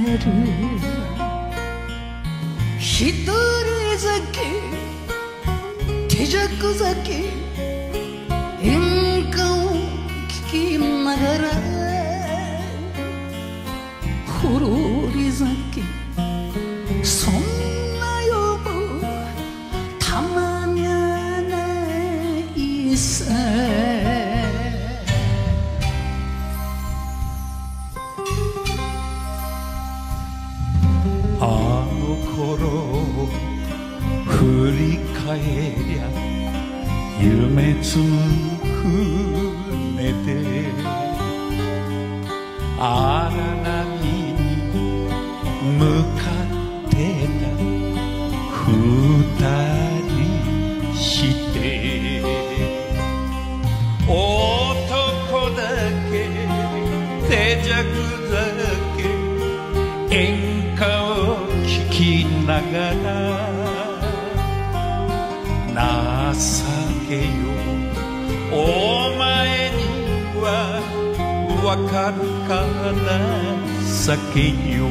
る一人酒手酌酒演歌を聴きながらほろり酒そんな夜たまにゃないさあの頃を振り返りゃ夢積む船で荒波に向かってた二人して男だけ手酌酒演歌を聴きながら情けよお前にはわかるかな酒よ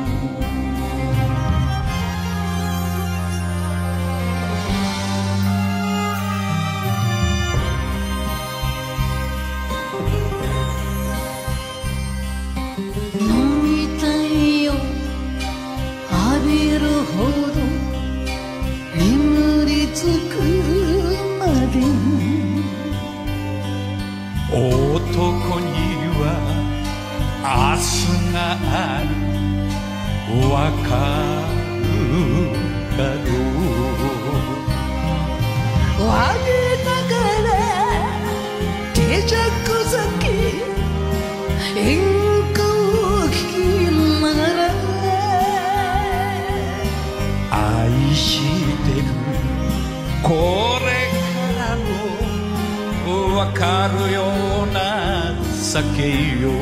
飲みたいよ浴びるほど眠りつくまで男には明日があるわかるかどう我ながら手酌酒演歌を聴きながら愛してるこれからもわかるような酒よ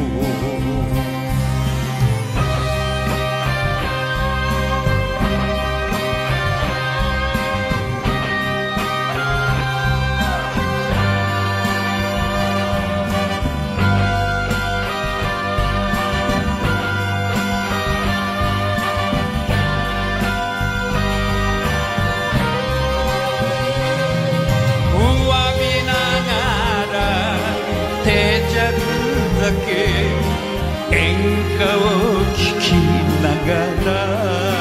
演歌を聴きながら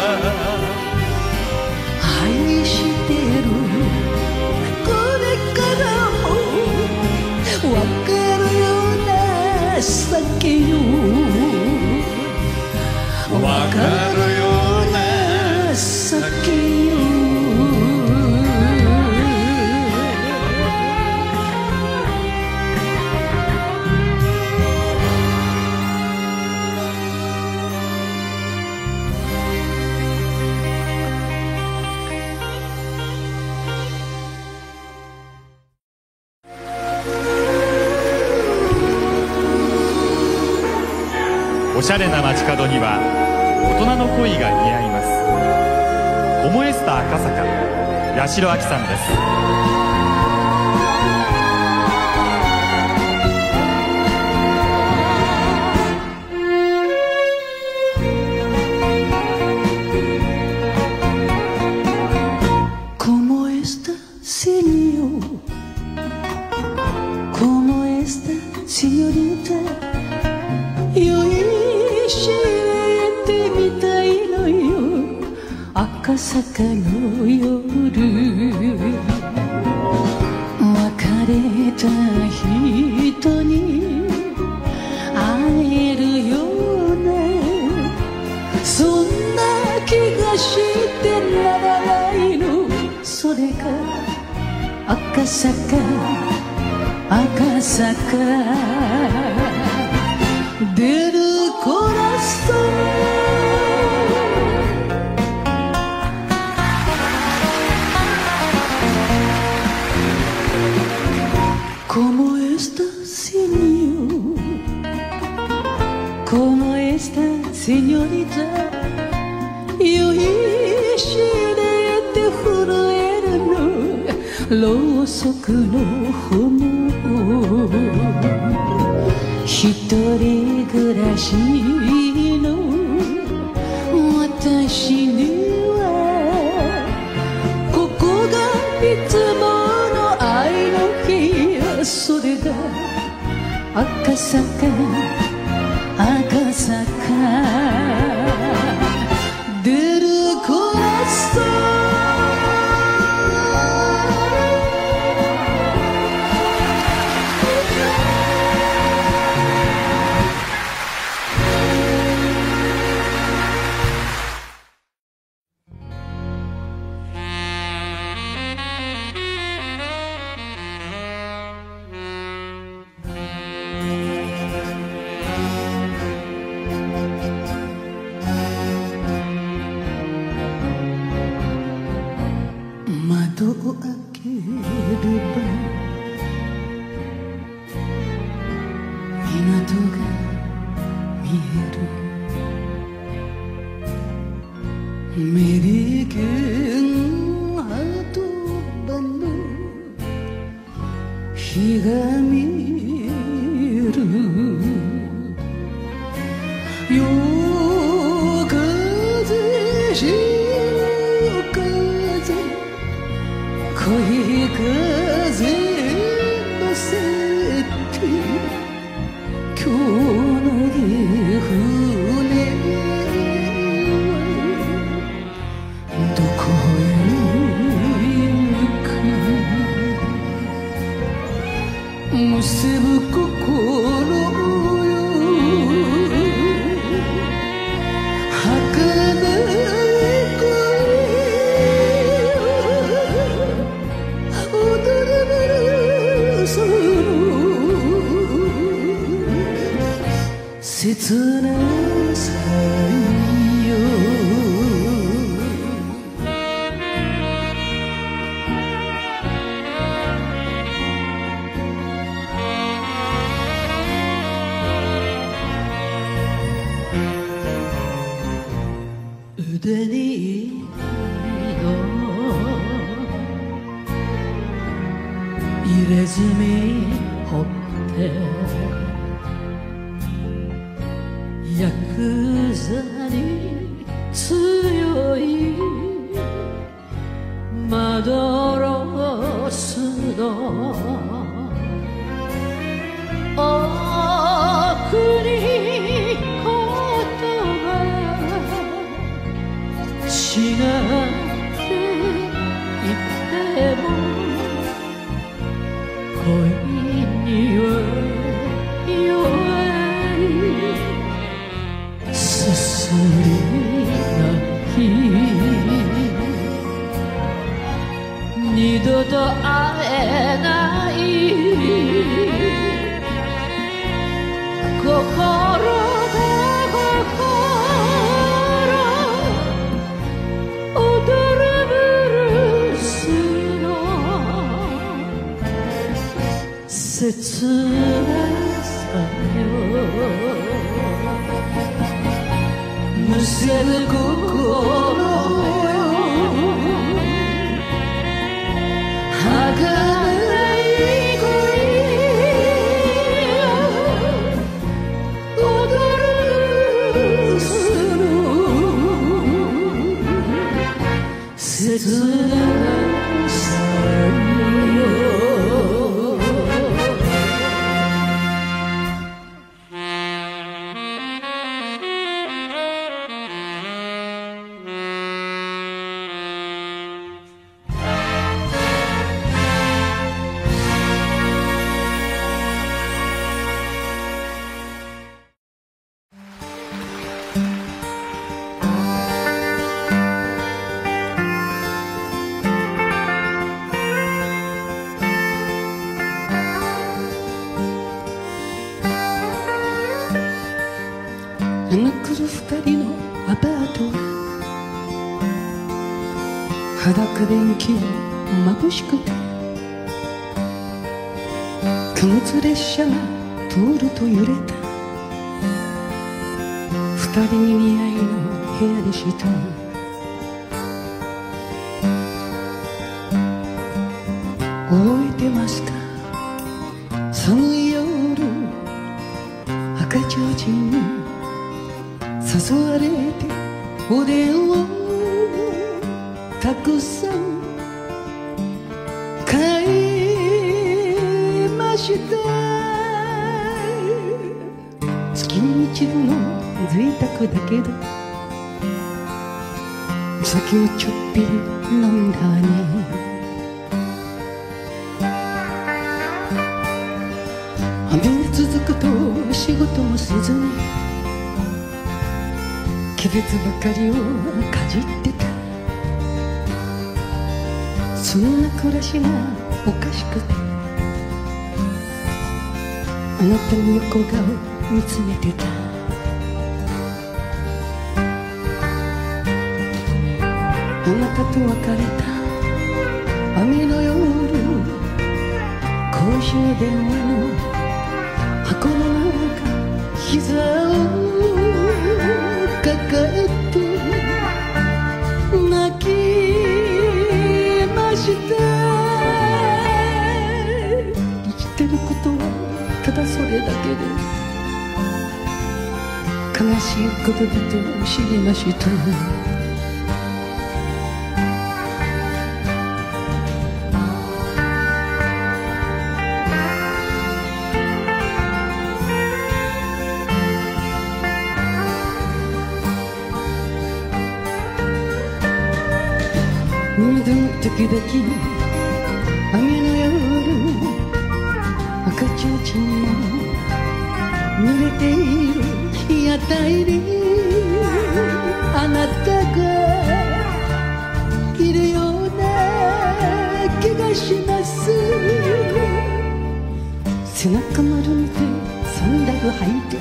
愛してるこれからもわかるような酒よわかるような酒よおしゃれな街角には大人の恋が似合います。ホモエスタ赤坂八代亜紀さんです。 赤坂の夜別れた人に会えるようなそんな気がしてならないのそれが赤坂赤坂出るコラスComo esta señor, como esta señorita, yo知れて震えるの、ろうそくの炎、一人暮らしの坂赤坂出るコラスト窓を開ければ港が見えるメリケンハトバの日が見える夜風潮風恋風乗せて今日の船はどこへ行く結ぶ心よ儚い恋切なさよ腕に入れ墨ほってヤクザに強いマドロスの奥に言葉違っていても恋には弱いすすり泣き二度と会えない心と心踊るブルースの切なさよむせる心よ儚い恋踊るその切なさよ七くる二人のアパート裸電気眩しくて貨物列車が通ると揺れた二人に似合いの部屋でした覚えてますか寒い夜赤ちょうちんに誘われておでんをたくさん買いました一度の贅沢だけど先もちょっぴり飲んだね。雨が続くと仕事もせずにキャベツばかりをかじってた。そんな暮らしがおかしくてあなたの横顔見つめてた。あなたと別れた雨の夜、公衆電話の箱の中膝を抱えて泣きました。生きてることはただそれだけで悲しいことだと知りました。時々雨の夜赤ちょうちんの濡れている屋台にあなたがいるような気がします。背中丸めてサンダル履いて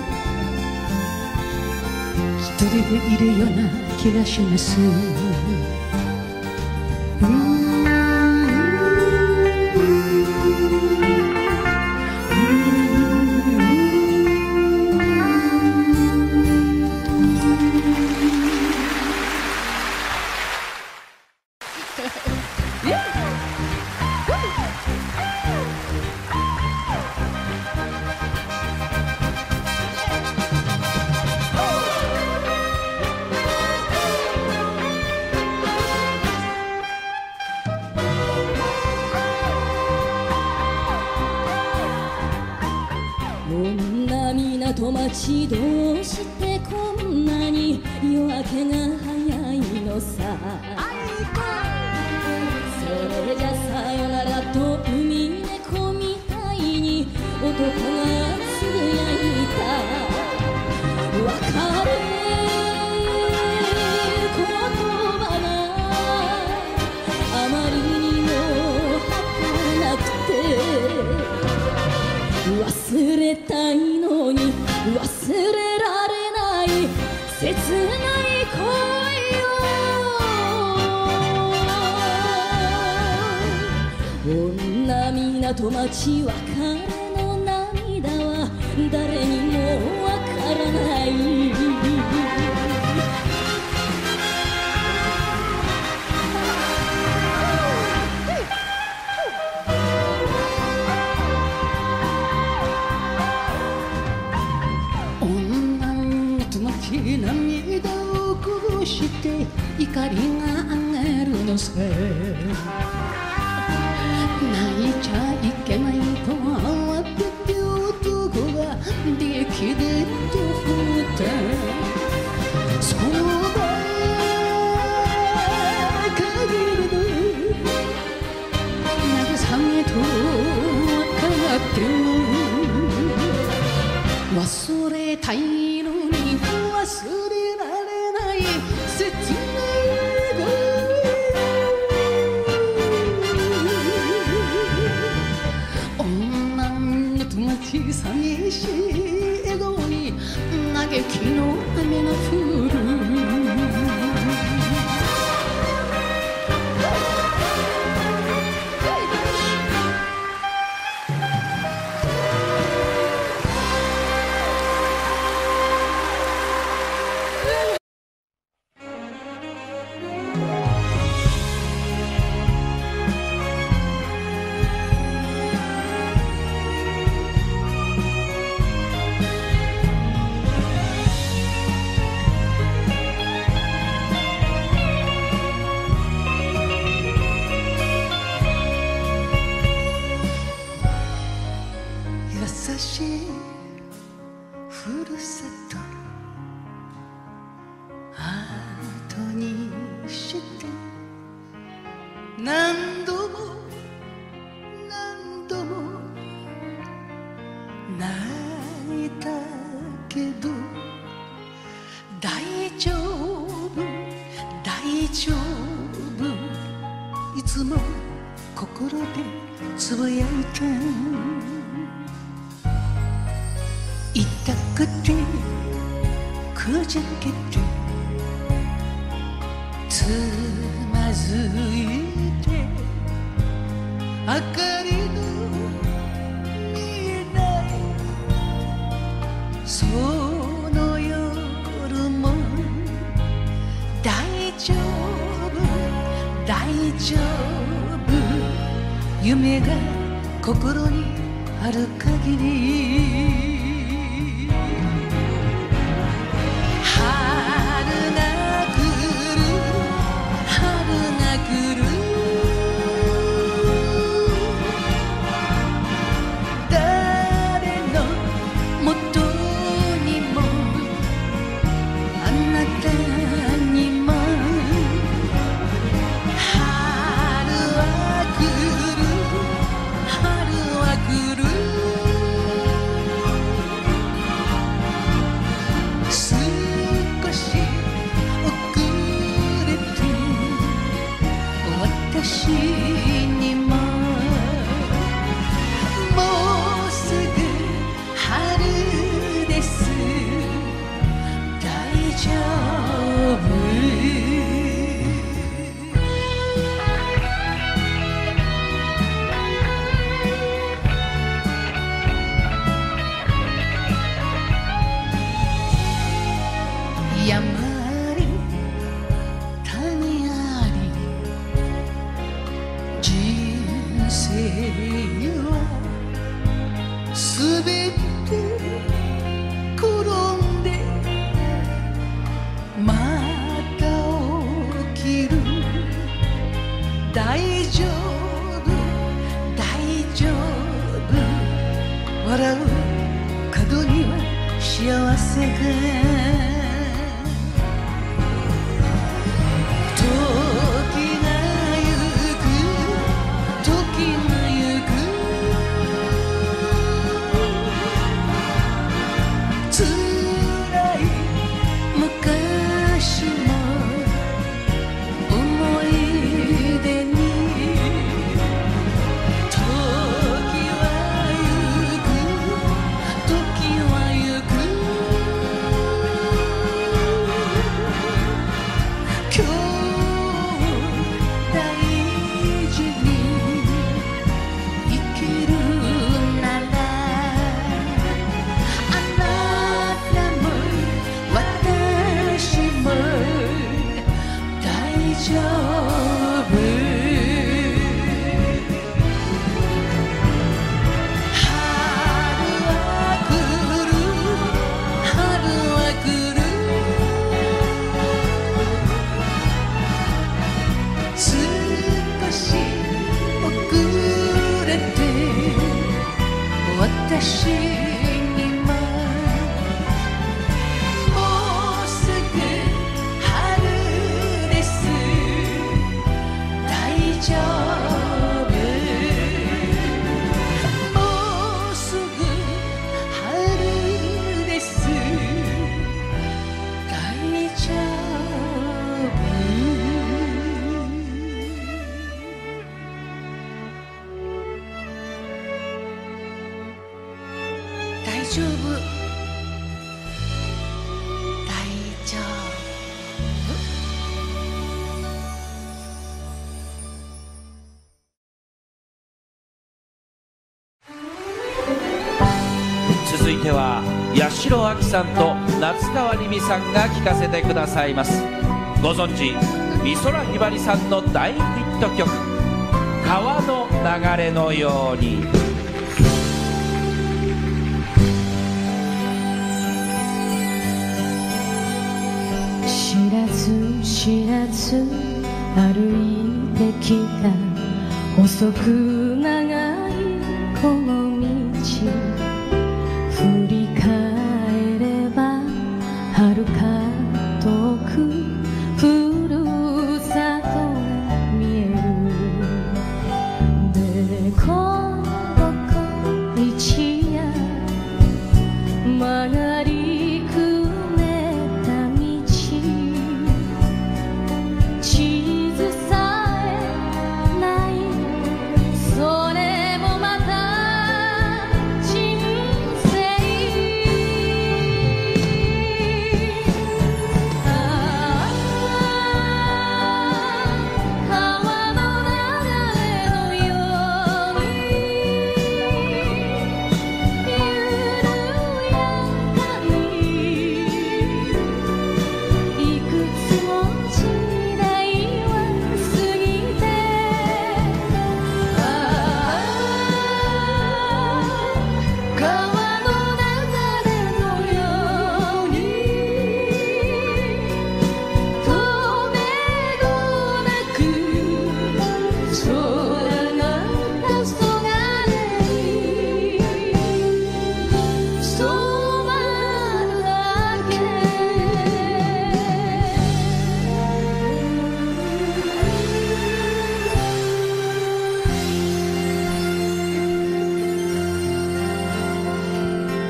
一人でいるような気がします。 女港町どうしてこんなに夜明けが早いのさ。それじゃさよならと海猫みたいに男がつぶやいた。別れ言葉があまりにも儚くて忘れたいのに忘れられない切ない恋を。女港町別れの涙は誰にもわからない。 涙をこぼして怒りが上がるのさ。泣いちゃいけないと慌てて男ができでと振った。その場限りの慰めと分かっても忘れたいのに忘れられない切ない恋。女の友達寂しい笑顔に丈夫いつも心でつぶやいた痛くてくじけてつまずいて明かりの見えないその夜も大丈夫大丈夫夢が心にある限り続いては八代亜紀さんと夏川りみさんが聴かせてくださいます。ご存知美空ひばりさんの大ヒット曲「川の流れのように」。 知らず知らず歩いてきた細く長いこの道、振り返れば遥か遠くふるさとが見える。でこぼこ道や曲がりくねった道、小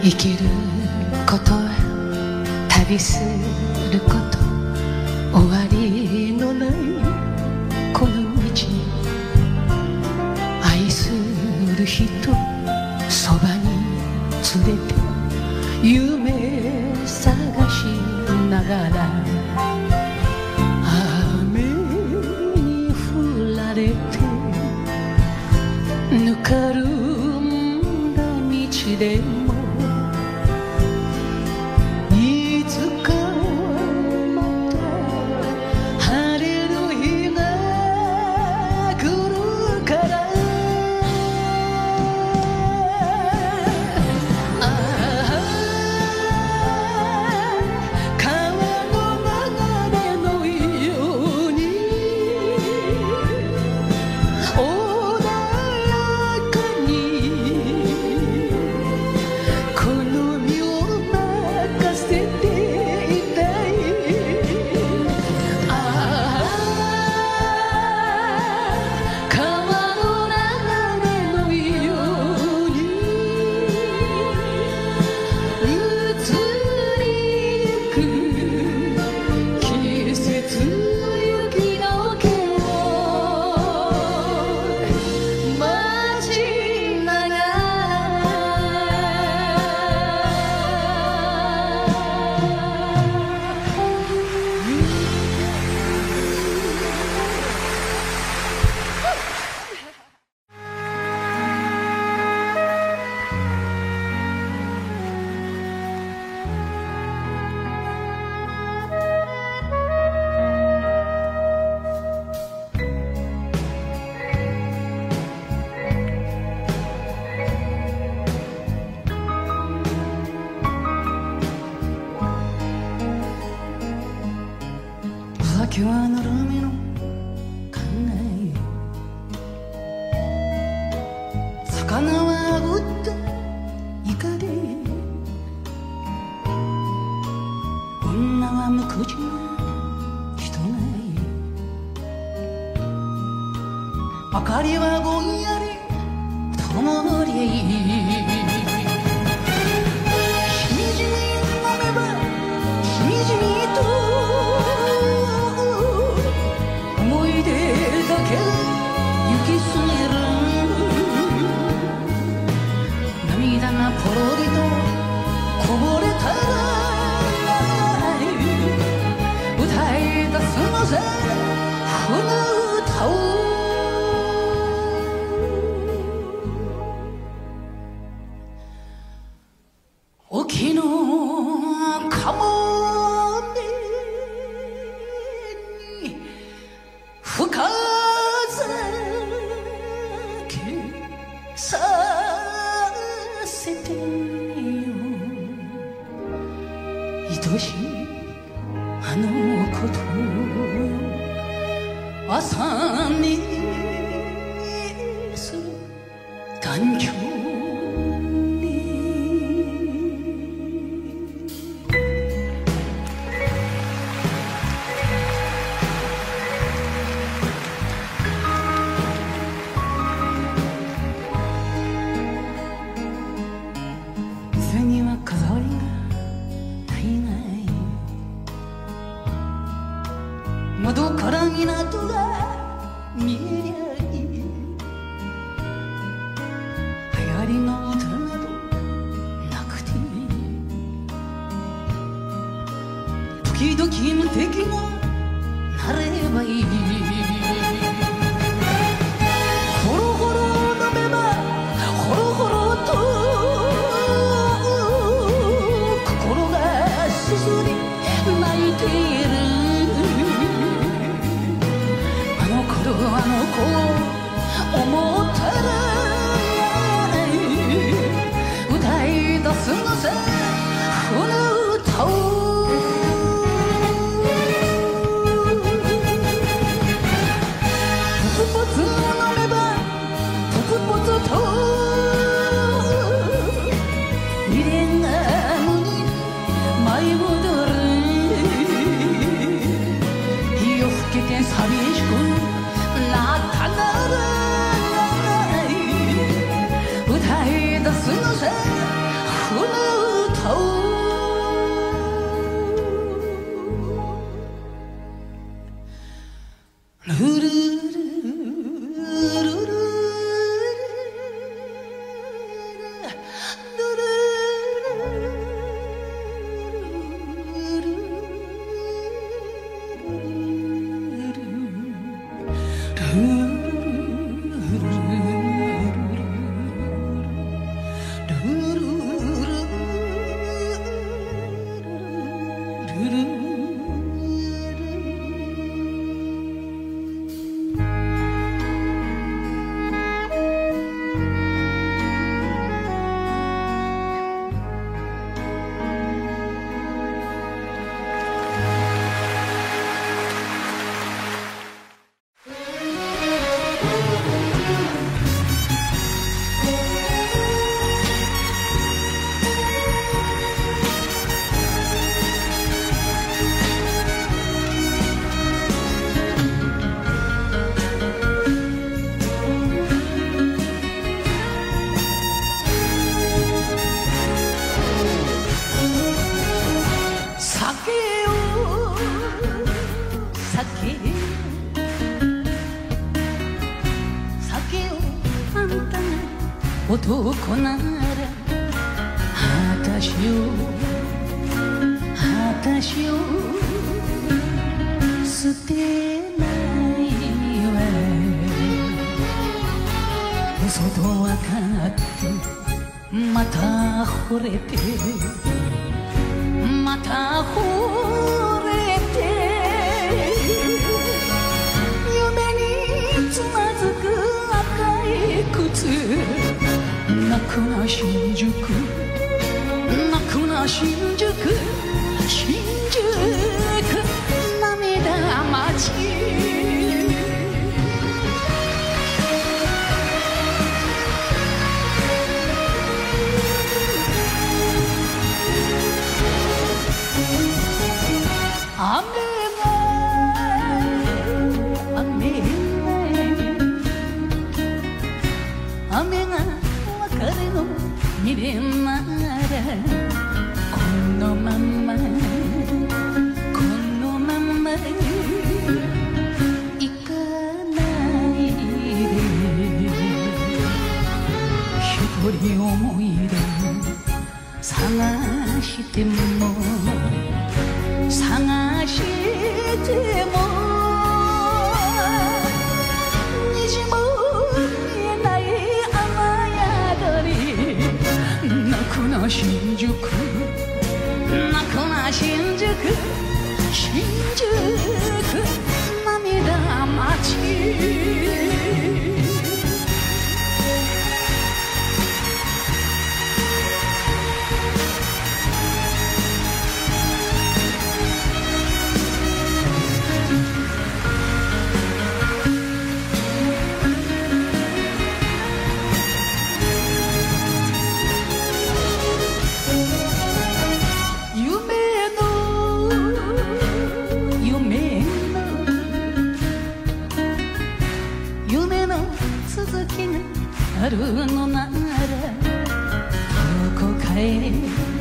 生きることは旅すること、終わりのないこの道、愛する人そばに連れて夢探しながら、雨に降られてぬかるんだ道でも、いつかまた晴れる日が来るから、今日はぬるめの考え、魚は売ったイカで、女は無口な人がい、明かりはぼんやり灯りゃいい、しみじみ飲めばしみじみと行き過ぎる、涙がポロリとこぼれたら歌い出すのさこの歌を、沖のかもめに吹かさせてよ、愛しいあのことよ、朝にする眼鏡窓から港が見えりゃいい、流行りの歌などなくていい、時々無敵がなればいい、ほろほろ飲めばほろほろと心がすすり泣いている、あの子を思ったら歌い出すのさこの歌を、ポツポツ飲めばポツポツと未練が無に舞い戻る、夜更けて寂しくなったなら歌い出すのさこの男なら私を捨てないわ嘘と分かってまた惚れてまた惚れて夢につまずく赤い靴泣くな新宿泣くな新宿新宿涙町雨が別れの未練ならこのまま行かないで一人思い出探しても探しても虹も見えない雨宿り泣くな新宿泣くな新宿新宿涙町あるのならどこかへ連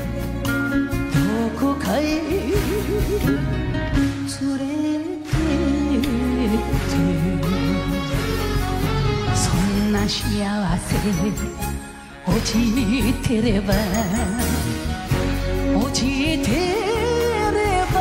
れてってそんな幸せ落ちてれば落ちてれば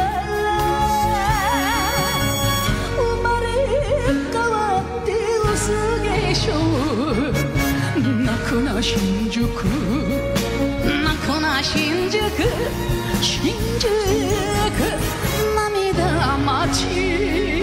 生まれ変わって薄化粧泣くな新宿泣くな新宿新宿涙町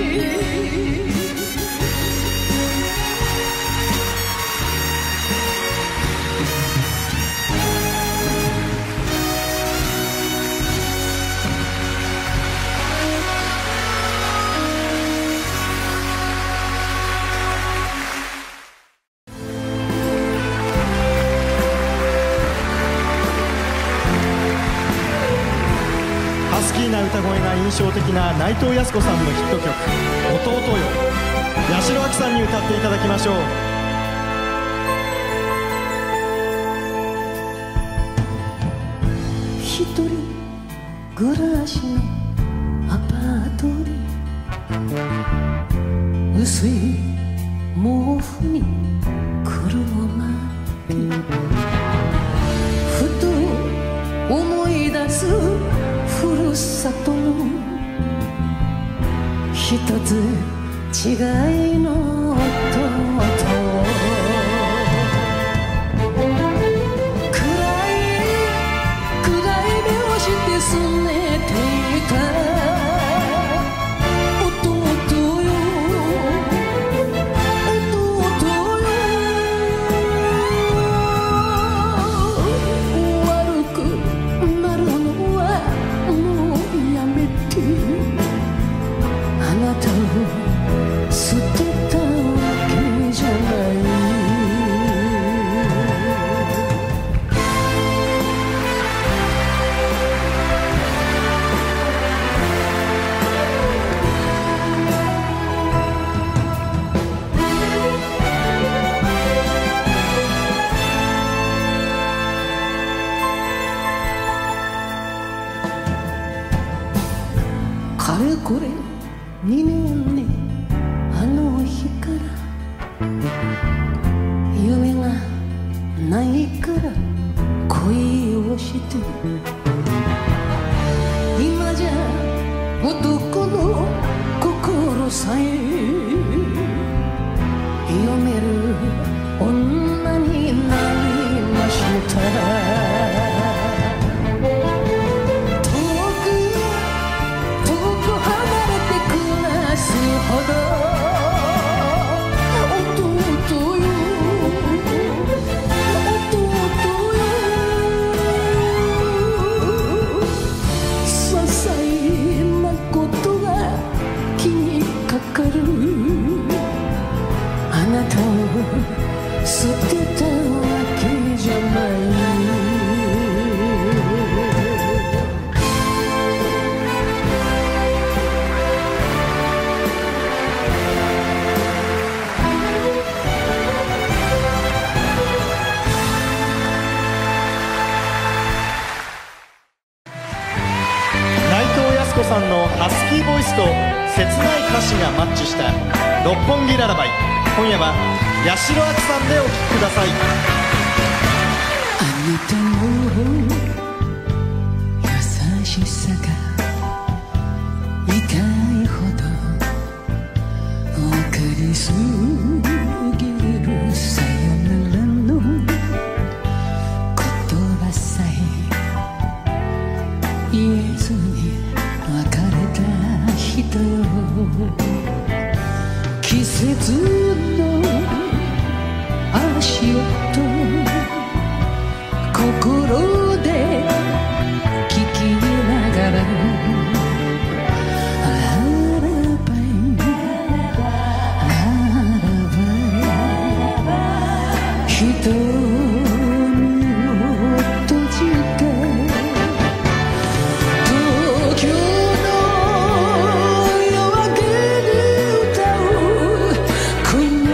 ハスキーな歌声が印象的な内藤康子さんのヒット曲「弟よ」八代亜紀さんに歌っていただきましょう。 一人暮らしのアパートに薄い毛布にくるまってふと思い出すふるさとの一つ違いの音すねていた弟よ弟よ悪くなるのはもうやめてあなたを捨てたわけじゃないこれ2年ねあの日から夢がないから恋をして今じゃ男の心さえ読める女になりました捨てたわけじゃない内藤康子さんのハスキーボイスと切ない歌詞がマッチした六本木ララバイ、今夜は八代亜紀さんでお聴きください。 あなたの優しさが痛いほど分かりすぎるさよならの言葉さえ言えずに別れた人よ季節の足音心で聞きながらララバイララバイ瞳を閉じて東京の夜明けに歌うこの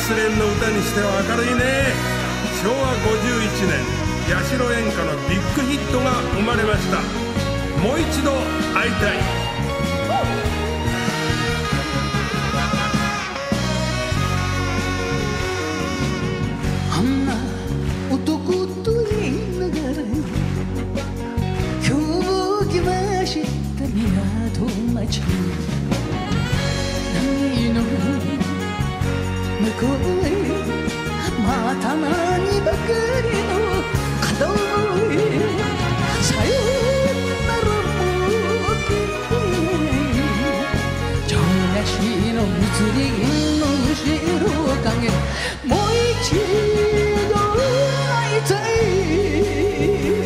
失恋の歌にしては明るいね。昭和51年八代演歌のビッグヒットが生まれました。もう一度会いたい。 あんな男と言いながら今日も来ました港町。波の向こうへまた何ばかりの角へさよならもき情なしの密林の後ろ影もう一度会いたい。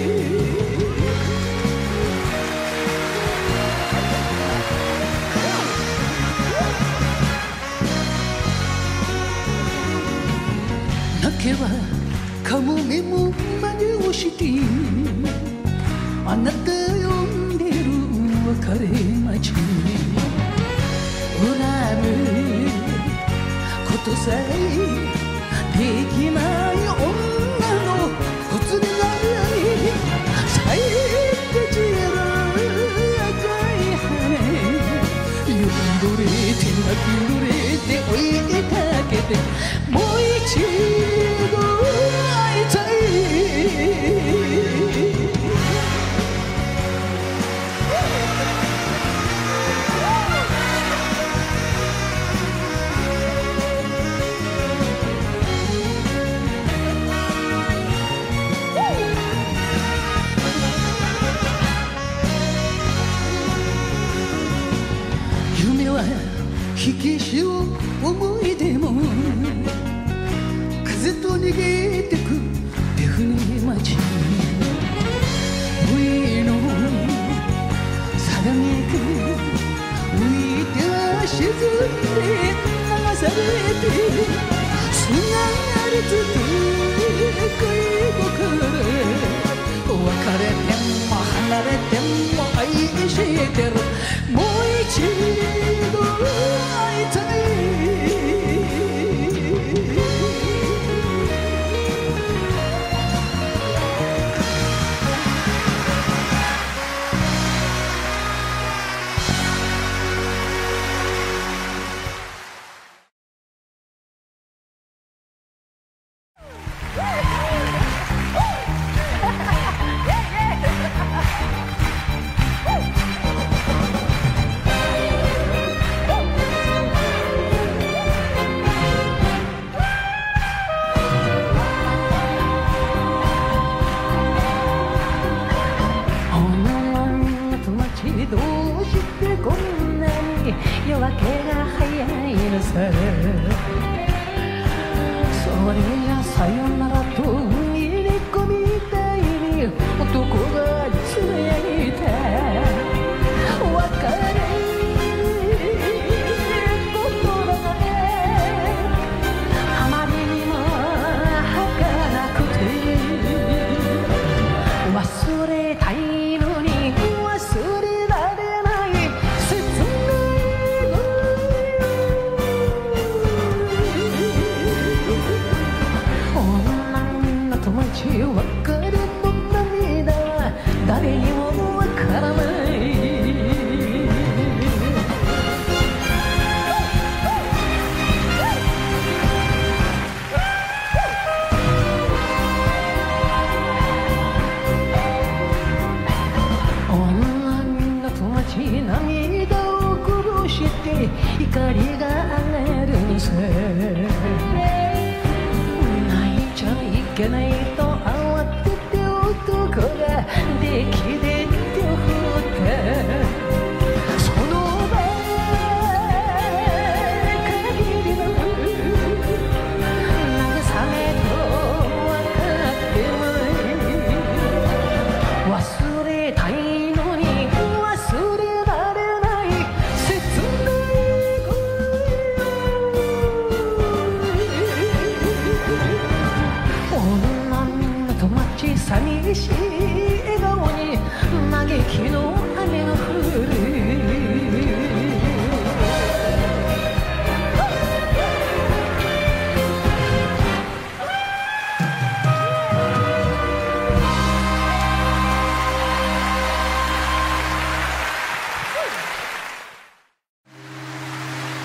泣けばカモメも真似をしてあなた呼んでる別れ町に恨むことさえできない女のほつれなに咲いて散る赤い羽汚れて泣き濡れて追いかけてもう一度会いたい。夢は火消しを思い出も風と逃げてく手船町上の定めく浮いては沈んで流されてすがりつく恋心別れても離れても愛してるもう一度会いたい。寂しい笑顔に嘆きの雨が降る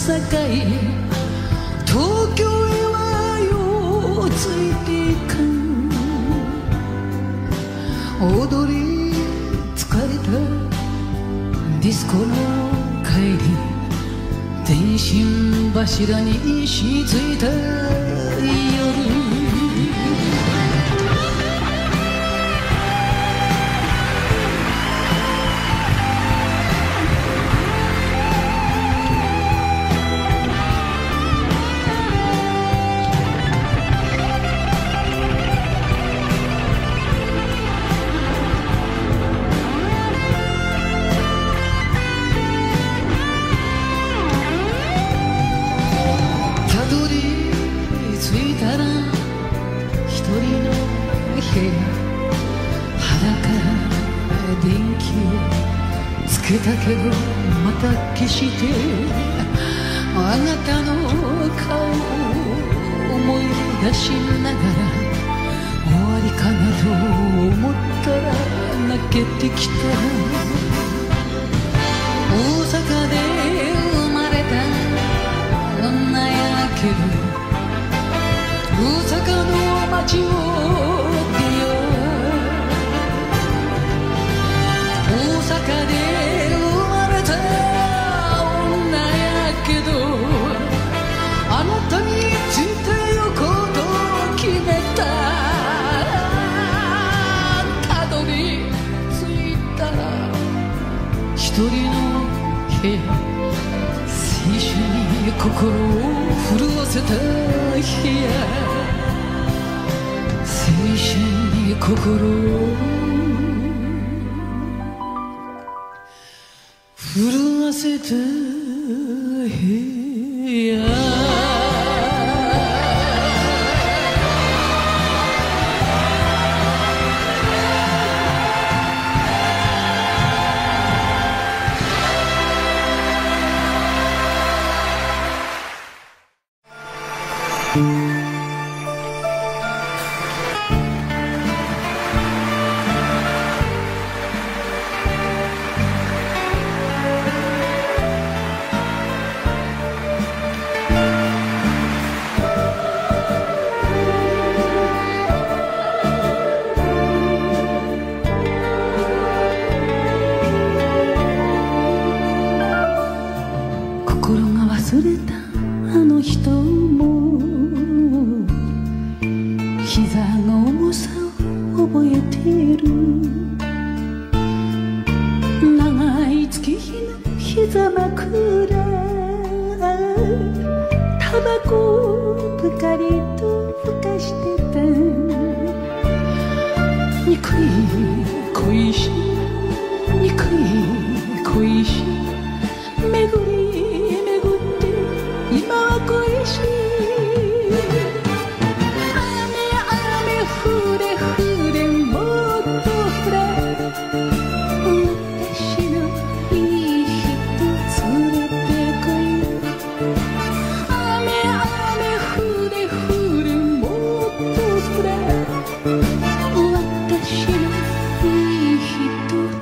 さかい東京へはようついていかん踊り疲れたディスコの帰り電信柱に石ついた夜だけどまた消してあなたの顔を思い出しながら終わりかなと思ったら泣けてきた大阪で生まれた女やけど大阪の街を出よう大阪であなたについてゆこうと決めたたどり着いたら一人の部屋青春に心を震わせた部屋青春に心を震わせた部屋私のいい人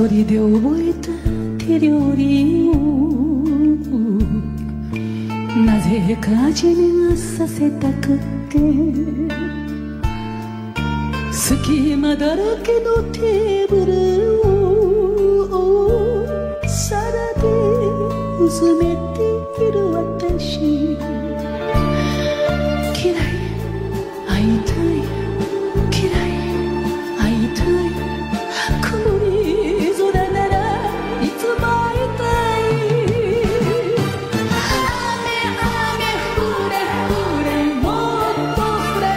一人で覚えた手料理をなぜか味見がさせたくて隙間だらけのテーブルを皿でうずめている私嫌い会いたい嫌い会いたい曇り空ならいつも会いたい雨雨降れ降れもっと降れ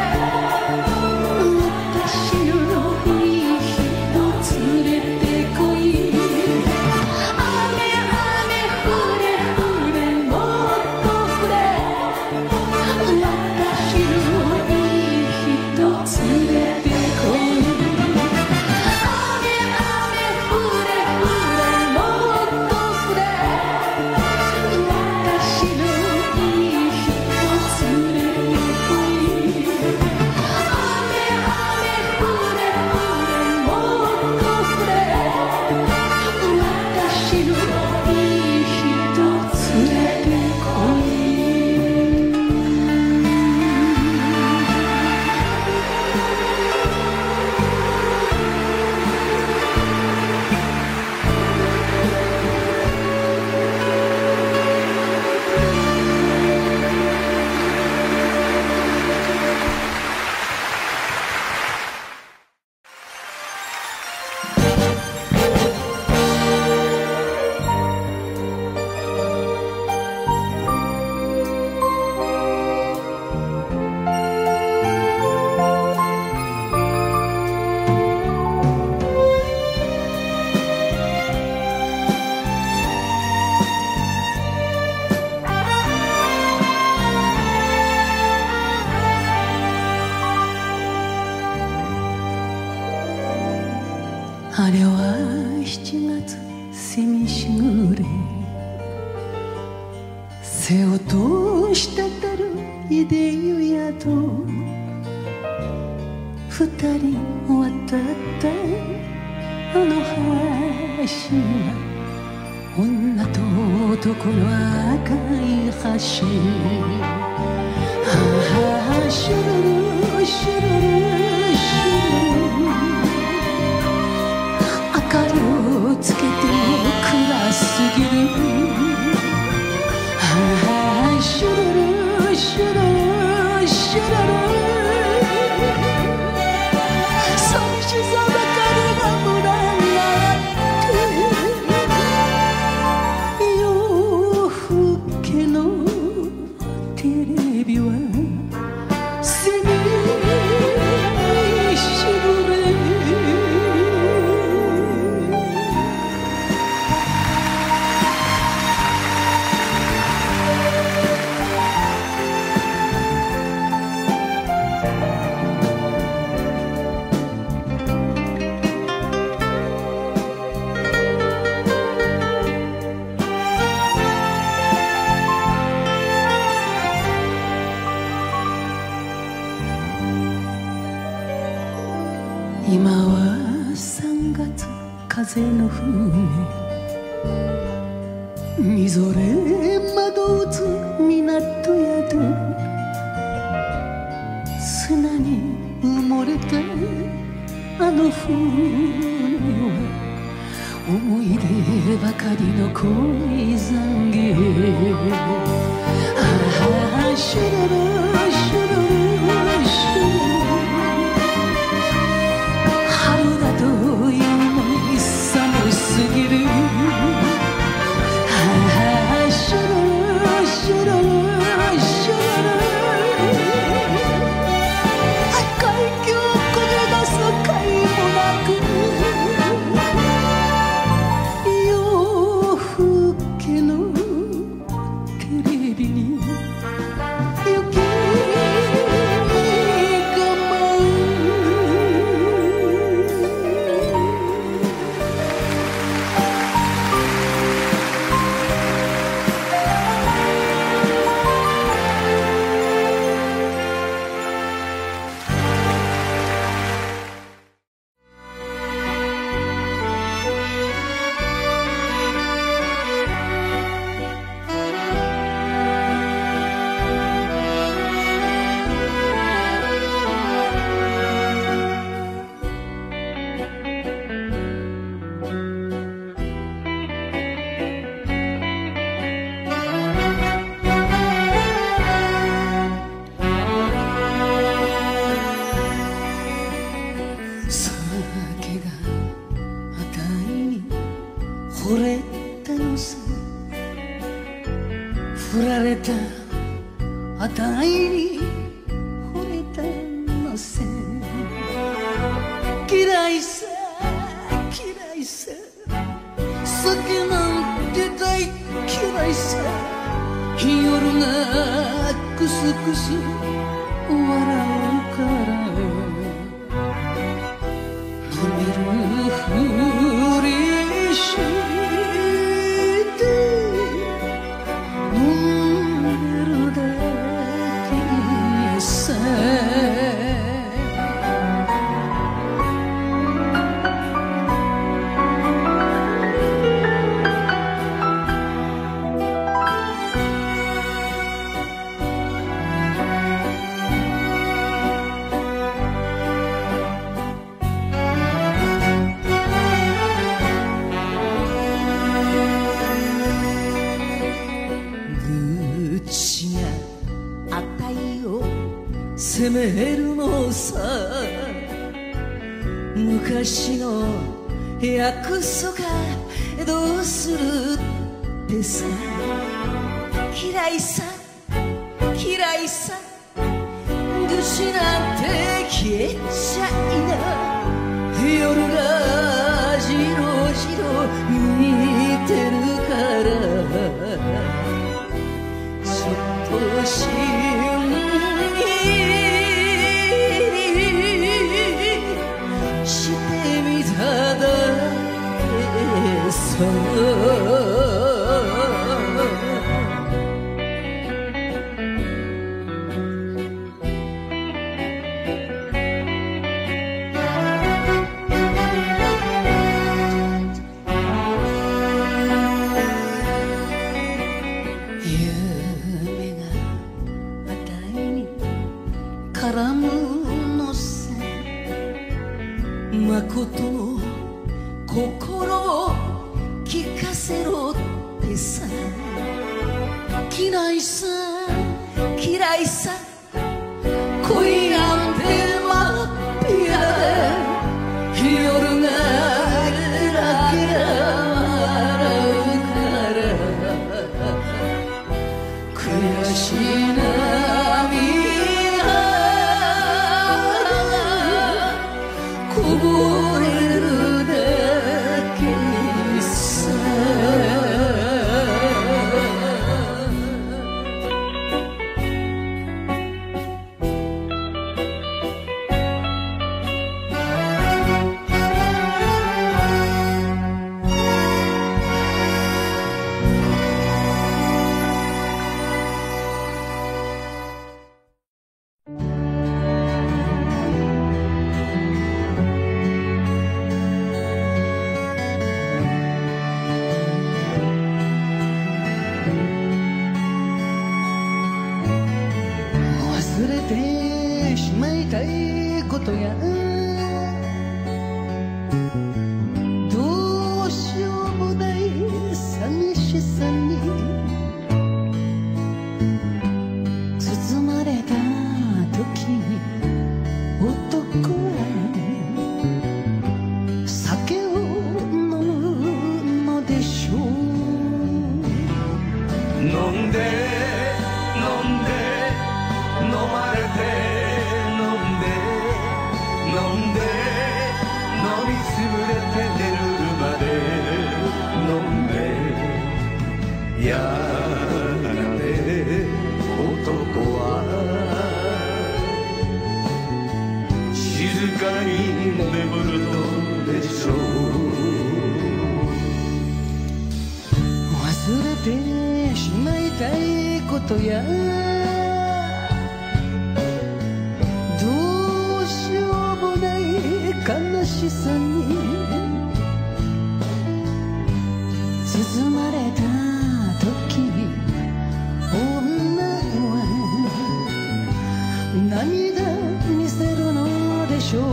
私のいい人連れてこい雨雨降れ降れもっと降れ私のいい人連れてこいあれは7月蝉しぐれ背を通したたるいでゆ宿二人渡ったあの橋は女と男の赤い橋はあシュルルシュルルシュルル明かりをつけても暗すぎるはあシュルルシュルルシュルル寂しさばかりが群がって夜更けのテレビは背にしぐれ今は3月風の船みぞれ窓打つ港宿砂に埋もれたあの船は思い出ばかりの恋懺悔ああシュルルシュルルシュルル春だというのに寒すぎるはあシュルルシュルルシュルル海峡焦げ出す甲斐もなく夜更けのテレビあたいに惚れたのせ嫌いさ嫌いさ酒なんて大嫌いさ夜がクスクス笑うから飲めるふりして飲んでるだけさ責めるのさ昔の約束どうするってさ嫌いさ嫌いさ愚痴なんて消えちゃいな夜がじろじろ見てるからちょっとししてみただけさ夢があたいに絡むのさ誠の心を聞かせろってさ嫌いさ嫌いさ恋なんて真っ平で夜がケラケラ笑うから悔しいこぼれるだけさ忘れてしまいたいことやどうしようもない寂しさに包まれた時に男は酒を飲むのでしょう飲んで飲まれて飲んで飲みつぶれて寝るまで飲んでやがて男は静かに眠るのでしょう忘れてしまいたいことや悲しさに包まれた時に女は涙見せるのでしょう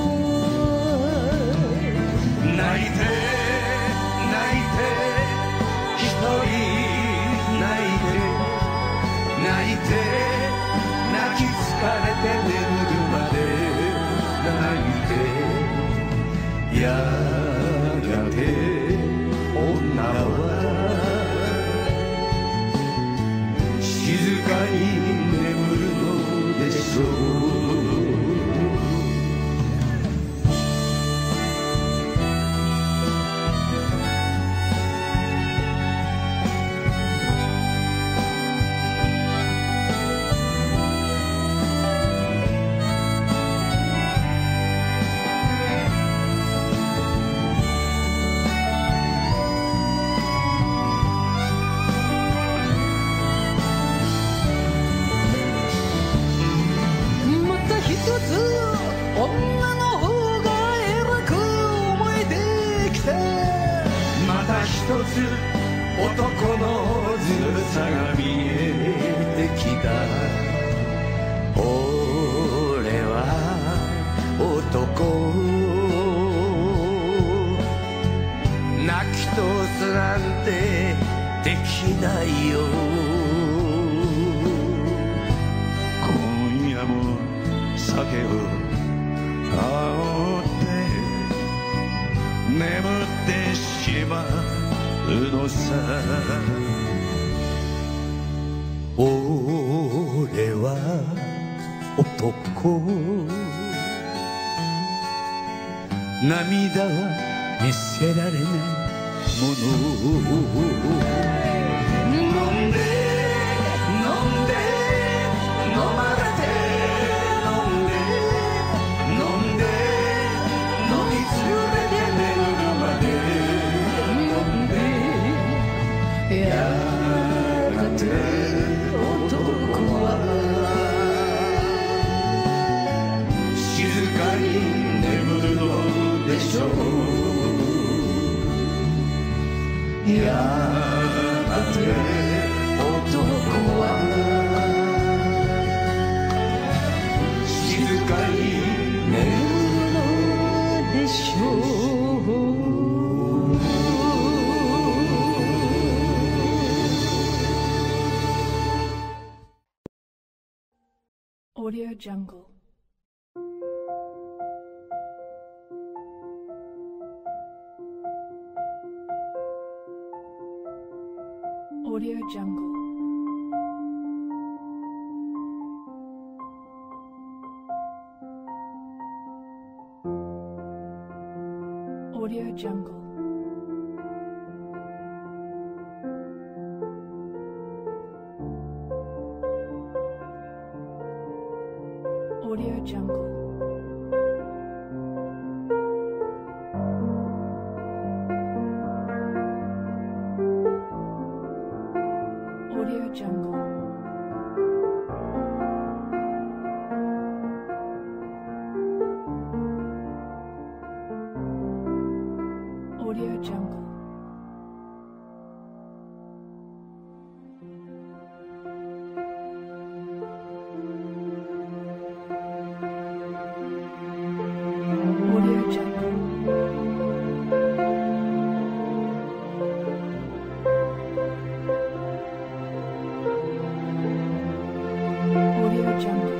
泣いて泣いて一人泣いて泣いて泣き疲れて眠るまで泣いてやがて女は静かに眠男のずるさが見えてきた。俺は男、泣き通すなんてできないよ。今夜も酒を煽って眠ってしまうのさ。俺は男、涙は見せられないもの。飲んで飲んで飲まれて飲んで飲んで飲みつれて眠るまで飲んで、やがて男は静かに眠るのでしょう。やがて男は静かに眠るのでしょう。 Audio Jungle. Audio Jungle. Audio Jungle. Audio Jungle. Audio Jungle. Audio Jungle. Audio Jungle. Audio Jungle.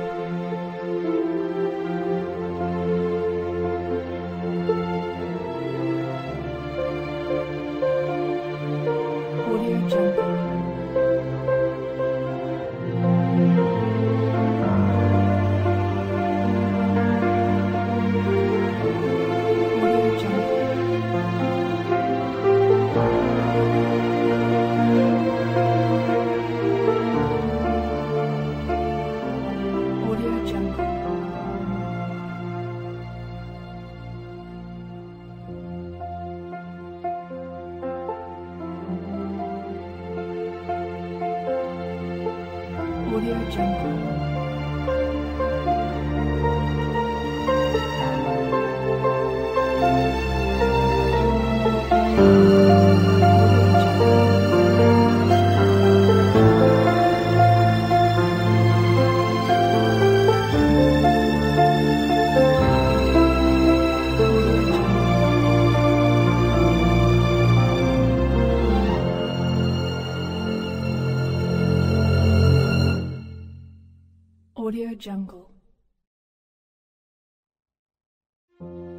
Audio Jungle. Audio Jungle. Audio Jungle. Audio Jungle. Audio Jungle.